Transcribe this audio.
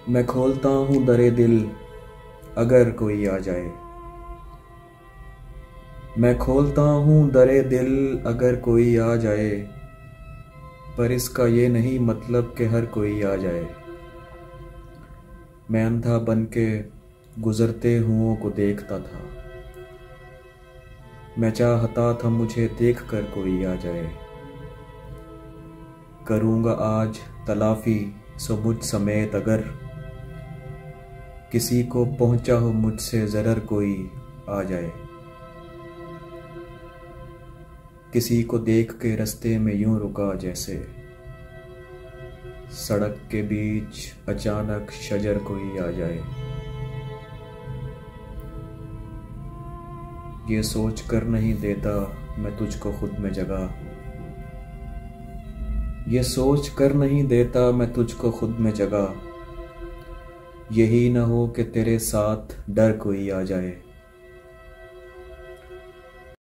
मैं खोलता हूँ दरे दिल अगर कोई आ जाए। मैं खोलता हूँ दरे दिल अगर कोई आ जाए, पर इसका ये नहीं मतलब कि हर कोई आ जाए। मैं अंधा बन के गुजरते हुओं को देखता था, मैं चाहता था मुझे देख कर कोई आ जाए। करूँगा आज तलाफी सो मुझ समेत अगर किसी को पहुँचा हो मुझसे ज़रर कोई आ जाए। किसी को देख के रास्ते में यूं रुका जैसे सड़क के बीच अचानक शजर कोई आ जाए। ये सोच कर नहीं देता मैं तुझको खुद में जगह, ये सोच कर नहीं देता मैं तुझको खुद में जगह। यही न हो कि तेरे साथ डर कोई आ जाए।